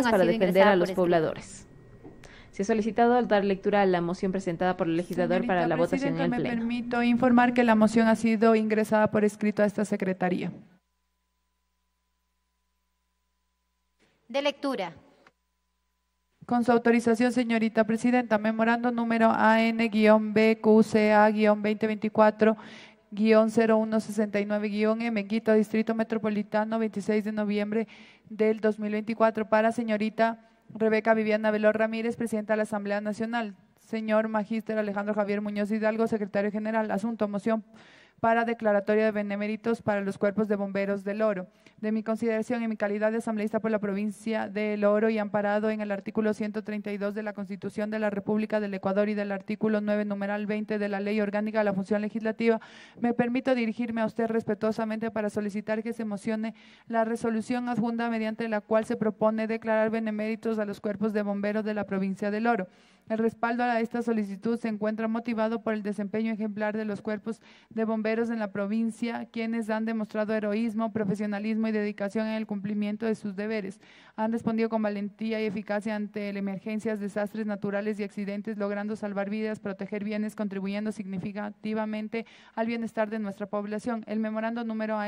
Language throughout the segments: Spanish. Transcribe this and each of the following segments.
ha para sido defender ingresada a por los escrito. pobladores. Se ha solicitado dar lectura a la moción presentada por el legislador Señorita para la votación en Presidenta, el me Pleno. permito informar que la moción ha sido ingresada por escrito a esta secretaría. De lectura. Con su autorización, señorita Presidenta, memorando número AN-BQCA-2024-0169-M, Quito, Distrito Metropolitano, 26 de noviembre del 2024, para señorita Rebeca Viviana Velor Ramírez, Presidenta de la Asamblea Nacional. Señor Magíster Alejandro Javier Muñoz Hidalgo, Secretario General. Asunto: moción para declaratoria de beneméritos para los cuerpos de bomberos del Oro. De mi consideración, en mi calidad de asambleísta por la provincia del Oro y amparado en el artículo 132 de la Constitución de la República del Ecuador y del artículo 9, numeral 20 de la Ley Orgánica de la Función Legislativa, me permito dirigirme a usted respetuosamente para solicitar que se mocione la resolución adjunta mediante la cual se propone declarar beneméritos a los cuerpos de bomberos de la provincia del Oro. El respaldo a esta solicitud se encuentra motivado por el desempeño ejemplar de los cuerpos de bomberos en la provincia, quienes han demostrado heroísmo, profesionalismo y dedicación en el cumplimiento de sus deberes. Han respondido con valentía y eficacia ante emergencias, desastres naturales y accidentes, logrando salvar vidas, proteger bienes, contribuyendo significativamente al bienestar de nuestra población. El memorando número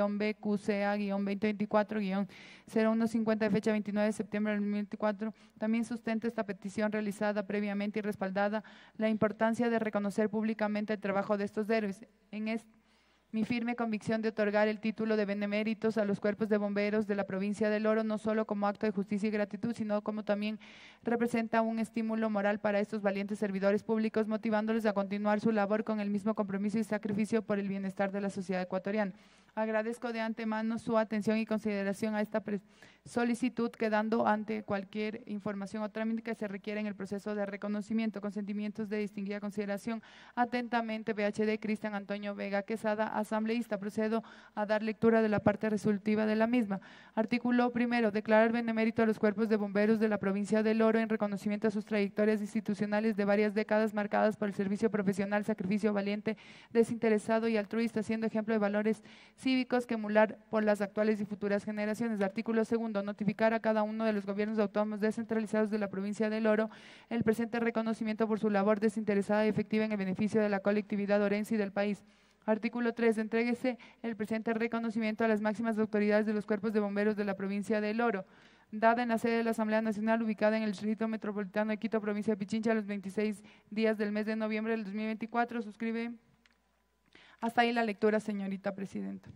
AN-BQCA-2024-0150 de fecha 29 de septiembre de 2024 también sustenta esta petición realizada previamente y respaldada la importancia de reconocer públicamente el trabajo de estos héroes. Mi firme convicción de otorgar el título de beneméritos a los cuerpos de bomberos de la provincia del Oro, no solo como acto de justicia y gratitud, sino como también representa un estímulo moral para estos valientes servidores públicos, motivándoles a continuar su labor con el mismo compromiso y sacrificio por el bienestar de la sociedad ecuatoriana. Agradezco de antemano su atención y consideración a esta solicitud, quedando ante cualquier información o trámite que se requiera en el proceso de reconocimiento. Con sentimientos de distinguida consideración, atentamente, VHD Cristian Antonio Vega Quesada, asambleísta. Procedo a dar lectura de la parte resolutiva de la misma. Artículo primero: declarar benemérito a los cuerpos de bomberos de la provincia del Oro en reconocimiento a sus trayectorias institucionales de varias décadas marcadas por el servicio profesional, sacrificio valiente, desinteresado y altruista, siendo ejemplo de valores cívicos que emular por las actuales y futuras generaciones. Artículo segundo: notificar a cada uno de los gobiernos autónomos descentralizados de la provincia del Oro el presente reconocimiento por su labor desinteresada y efectiva en el beneficio de la colectividad orense y del país. Artículo 3. Entréguese el presente reconocimiento a las máximas autoridades de los cuerpos de bomberos de la provincia del Oro, dada en la sede de la Asamblea Nacional, ubicada en el Distrito Metropolitano de Quito, provincia de Pichincha, los 26 días del mes de noviembre del 2024. Suscribe. Hasta ahí la lectura, señorita Presidenta.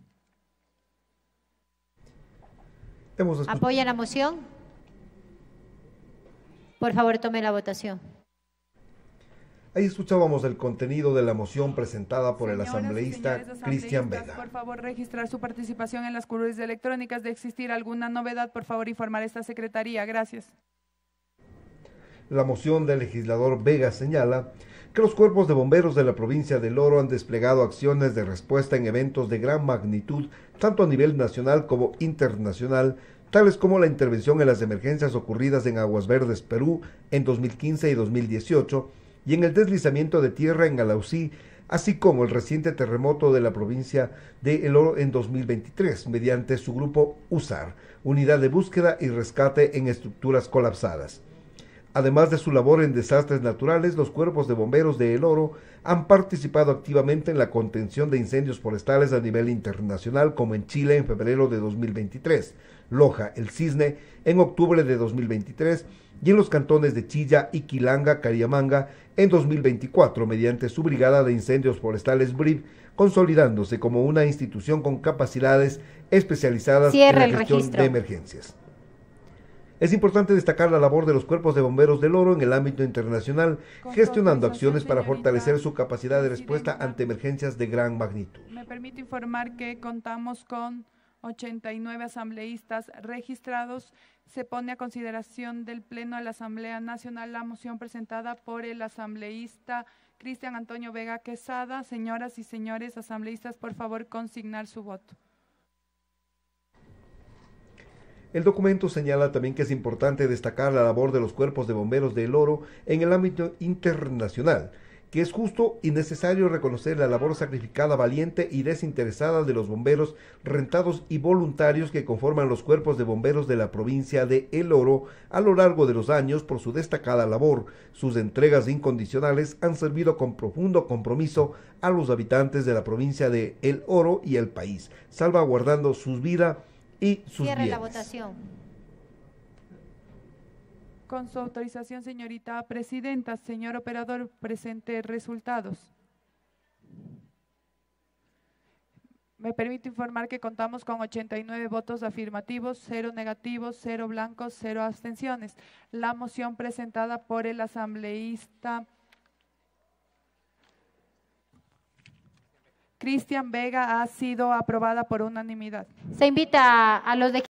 ¿Apoya la moción? Por favor, tome la votación. Ahí escuchábamos el contenido de la moción presentada por el Señoras y asambleísta señores Cristian asambleístas, Vega. por favor, registrar su participación en las curules electrónicas. De existir alguna novedad, por favor, informar a esta secretaría. Gracias. La moción del legislador Vega señala que los cuerpos de bomberos de la provincia del Oro han desplegado acciones de respuesta en eventos de gran magnitud, tanto a nivel nacional como internacional, tales como la intervención en las emergencias ocurridas en Aguas Verdes, Perú, en 2015 y 2018, y en el deslizamiento de tierra en Alausí, así como el reciente terremoto de la provincia de El Oro en 2023, mediante su grupo USAR, Unidad de Búsqueda y Rescate en Estructuras Colapsadas. Además de su labor en desastres naturales, los cuerpos de bomberos de El Oro han participado activamente en la contención de incendios forestales a nivel internacional, como en Chile en febrero de 2023, Loja, El Cisne, en octubre de 2023, y en los cantones de Chilla, Iquilanga, Cariamanga, en 2024, mediante su Brigada de Incendios Forestales BRIF, consolidándose como una institución con capacidades especializadas en la gestión de emergencias. Es importante destacar la labor de los cuerpos de bomberos del Oro en el ámbito internacional, gestionando acciones para fortalecer su capacidad de respuesta ante emergencias de gran magnitud. Me permito informar que contamos con 89 asambleístas registrados. Se pone a consideración del Pleno de la Asamblea Nacional la moción presentada por el asambleísta Cristian Antonio Vega Quesada. Señoras y señores asambleístas, por favor, consignar su voto. El documento señala también que es importante destacar la labor de los cuerpos de bomberos de El Oro en el ámbito internacional, que es justo y necesario reconocer la labor sacrificada, valiente y desinteresada de los bomberos rentados y voluntarios que conforman los cuerpos de bomberos de la provincia de El Oro a lo largo de los años por su destacada labor. Sus entregas incondicionales han servido con profundo compromiso a los habitantes de la provincia de El Oro y el país, salvaguardando sus vidas y sus Cierre la bienes. votación. Con su autorización, señorita presidenta, señor operador, presente resultados. Me permito informar que contamos con 89 votos afirmativos, 0 negativos, 0 blancos, 0 abstenciones. La moción presentada por el asambleísta Cristian Vega ha sido aprobada por unanimidad. Se invita a los